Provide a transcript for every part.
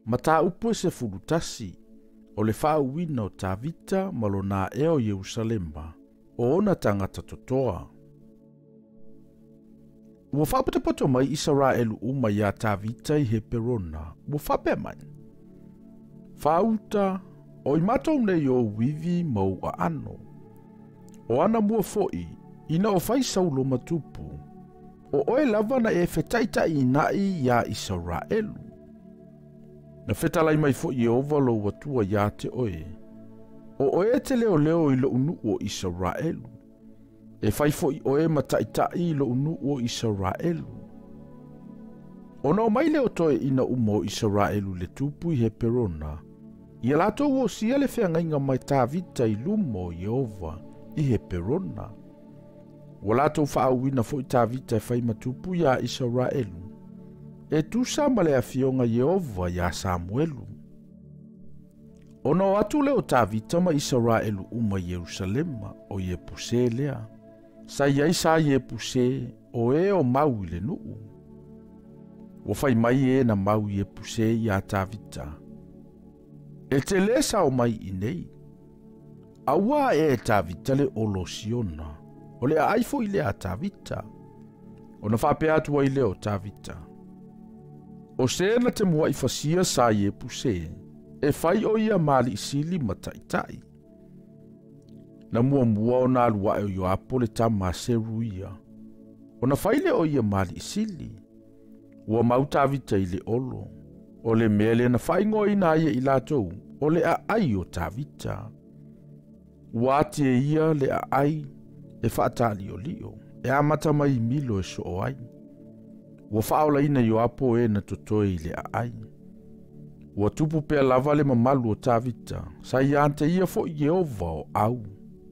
Mata upu se fulutasi, o le whaauina o Tavita malona eo Yerusalema, o ona tangata totoa. Ua whapatepoto mai Israelu uma ya Tavita I he perona, ua whape mai. Whauta, o I matou nei o wivi mau a ano. O ana mua foi, ina o Faitauina matupu, o oe lava na e whetaita I nai ya Israelu. Na whetalai mai fo Yehova lo watua ya te oe. O oe te leo leo I lo unu o Israelu. E whai fo I oe mataitai lo unu o Israelu. O no mai leo toe ina umo Israelu le tupu I he perona. Ia lato o sia le whengainga mai Tavita I lumo Yehova I he perona. O lato whaauina fo I Tavita e whai matupu ya Israelu. E tusa ma le afionga Yehova ya Samuelu. Ono atu leo Tavita ma Israelu uma Yerusalema o ye puse lea. Sa iai sa ye puse o e o mau le nuu. O fai mai e na mau ye puse ya Tavita. E te lesa o mai inei. Awa e Tavita le olo siona. O le aifo I le a Tavita. O na whape atua I leo Tavita. O sena te mua I fasia sa ye puse, e fai o ia mali isili mataitai. Na mua o na alua o Yoapo le tama seru ia. O na faile o ia mali isili. Ua mau Tavita I le olo. O le mele na fai ngoi na ia I latou, o le a ai o Tavita. Ua ati e ia le a ai, e whaatali o lio, e amata mai milo e so o ai. Ua whaola ina Yoapo e na totoe I le a ai. Ua tupu pea lava le mamalu o Tavita, sa iante ia fo Yehova o au.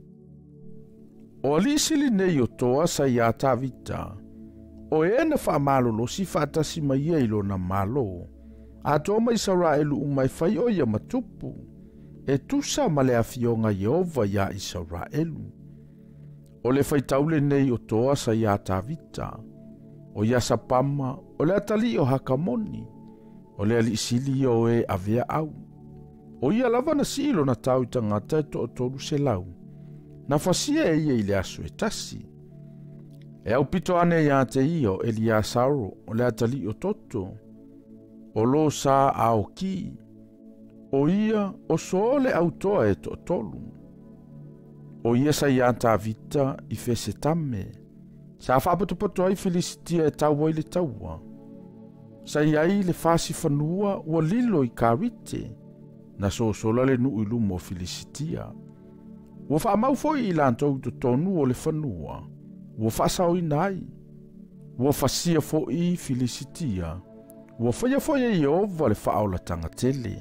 O alisili nei o toa sa ia Tavita, o e na whaamalo si whaatasi mai ia ilo na malo, a toa mai Israelu umai whai o ia matupu, e tusa ma le afionga Yehova ia Israelu. O le Faitaule nei o toa sa ia Tavita, o ia sapama, o le atali o hakamoni, o le alisili o e avea au. O ia lava na silo na tau I tangata e to tolu se lau, na fasia e ia I le aso e tasi. E au pito ane ia te ia o Elia Sauro, o le atali o toto, o lo sa ao ki, o ia o so le autoa e to tolu. O ia sa ia Tavita I fese tame, sa whapato ai Filistia e taua I le taua. Sa iai le fasi fanua ua lilo I karite, na sosola le nuu ilu mo Filistia. Ua whaamau foi I lantou to tonu o le fanua, ua whaasao I nai. Ua fasia foi Filistia, ua whaia foi Yehova le whaola tangatele.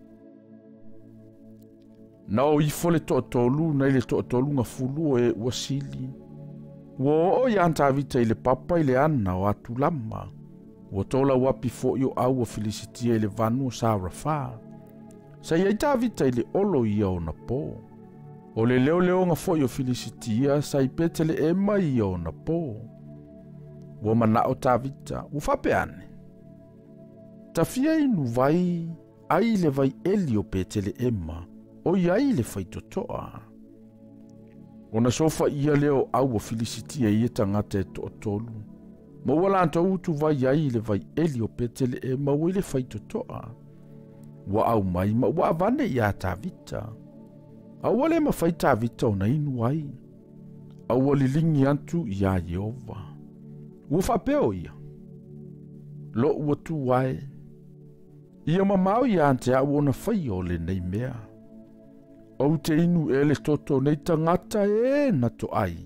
Na o ifo le to'atolu nei le to'atolu nga fulu e ua sili. Ua o ia Tavita I le papa I le ana o atu lama. Ua tola wapi fo I o au o Filistia I le vanu o Sarafa. Sa ia Tavita I le olo ia o na po. O le leo leo nga fo I o Filistia sa I pete le ema ia o na po. Ua mana o Tavita, u whape ane. Tafia inu vai, ai le vai eli o pete le ema. O iai le faitotoa. O na sofa ia leo au o Filistia ia tangata e to'atolu. Ma wala anta utu vai iai le vai eli o pete le ema o le faitotoa. Wa au mai ma wa vane ia Tavita. Au wale ma fai Tavita o na inu ai. Au wale lingi antu ia Yehova. Ua whapeo ia. Lo ua tu wae. Ia mamau ia ante au ona fai o le nei mea. Au te inu e le toto nei tangata e na to ai.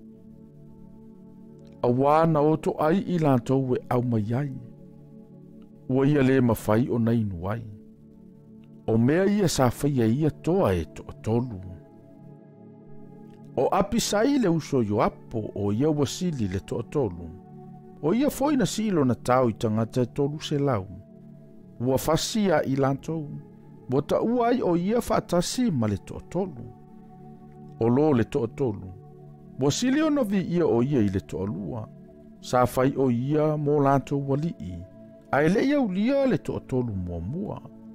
Awa na o to ai I lantou e au mai ai. Ua ia le mawhai o na inu ai. O mea ia sa whaia ia toa e to tolu. O apisai le uso Yoapo o ia wasili le to tolu. O ia foi na silo na tau I tangata e tolu se lau. Ua fasia I lantou. Bota uai o ia whaatasi ma le to'atolu. O lo le to'atolu. Wasili o novi ia o ia I le to'alua. Sa fai o ia mo lantou walii. A ele ia ulia le to'atolu mua mua.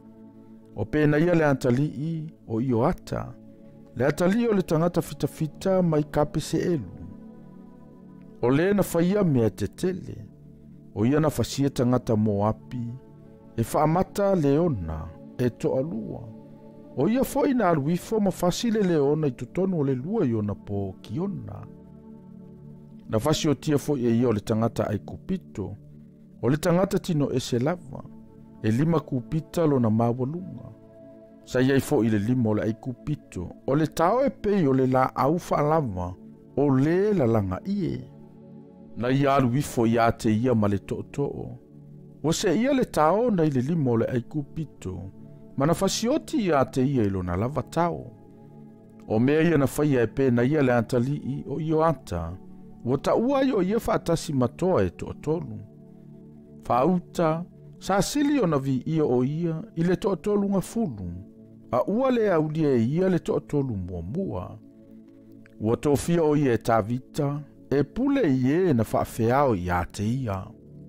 O pēna ia le atalii o io ata. Le atalii o le tangata fita mai kape se elu. O le na whaia mea te tele. O ia na whasia tangata mo api. E whaamata leona e toa lua. O ia foi na aruifo ma fasile leona i tutonu o le lua i ona po kiona. Na fasi o tia foi e ia o le tangata ai kupito. O le tangata tino e se lava. E 5 kupita lo na mawalunga. Sa iai foi le 5 o le ai kupito. O le tao e pei o le la aufa lava. O le la langa ie. Na ia aruifo ia te ia ma le to'o. O se ia le tao na i le 5 o le ai kupito. Mana fasioti ia te ia ilo na lava tao. O mea ia na whaia e pe na ia le antalii o io ata. O ta ua i o ia whaatasi matoa e to'otolu. Whauta, sa sili o na vi ia o ia i le to'otolu nga fulu. A ua le aulia e ia le to'otolu mua. Ua tofia o ia e tavita, e pule ie na whaafeao i a te ia.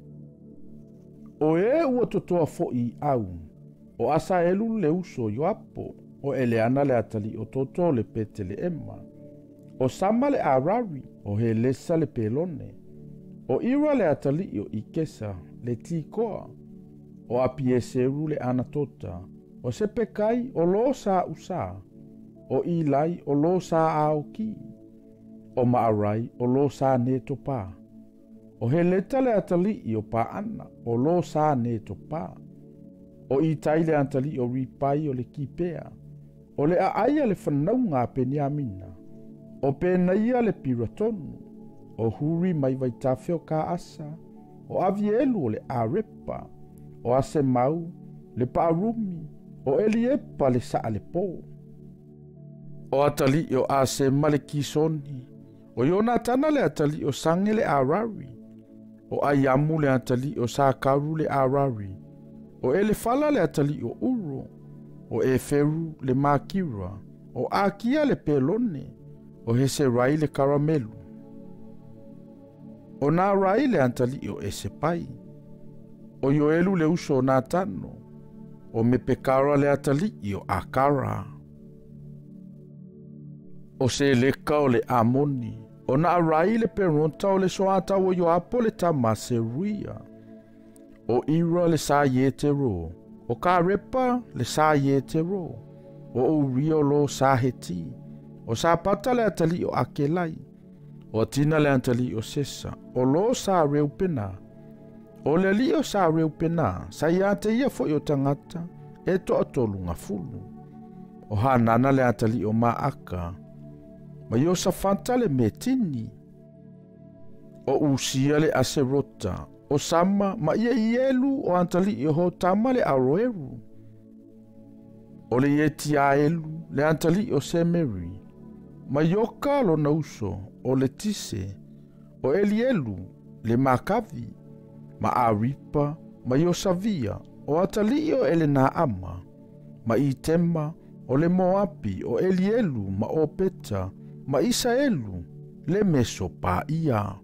O e ua totoa fo'i au. O asa elu le uso yo apo, o eleana le atali o toto le pete le ema. O sama le arari, o he lesa le pelone. O ira le atali o ikesa, le tikoa. O api e seru le anatota. O se pekai o lo sa usa. O ilai o lo sa aoki. O maarai o lo sa netopa. O he leta le atali o pa ana, o lo sa netopa. O i taile antali o ripai o le kipea. O le aia le whanau ngā peniamina. O penaia le piratonu. O huri mai vai tawheo ka asa. O avielu o le arepa. O ase mau, le paarumi. O eliepa le saa le po. O atali o ase male kisoni. O iona tana le atali o sange le arari. O ayamu le atali o sakaru le arari. O ele fala le atali o uro. O e feru le makira. O akia le pelone. O hese rai le karamelu. O na rai le atali o ese pai. O yoelu le uso na tano. O me pekara le atali o akara. O se leka o le amoni. O na rai le peronta o le soata o yo apo le tamase ruia. O ira le sa yete ro. O ka repa le sa yete ro. O urio lo sa heti. O sa pata le atali o akelai. O tina le atali o sesa. O lo sa reupena. O le li o sa reupena. Sa iate ia fo i o tangata. E to atolu nga fulu. O hanana le atali o maaka. Ma yo sa fanta le metini. O usia le aserota. O sama ma ia ielu o antali i ho tama le aroeru. O le ieti a elu le antali o semeri. Ma yoka lo nauso o le tise. O elielu le makavi. Ma aripa ma yosavia o atali o ele na ama. Ma itema o le moapi o elielu ma o peta. Ma isaelu le meso pa ia.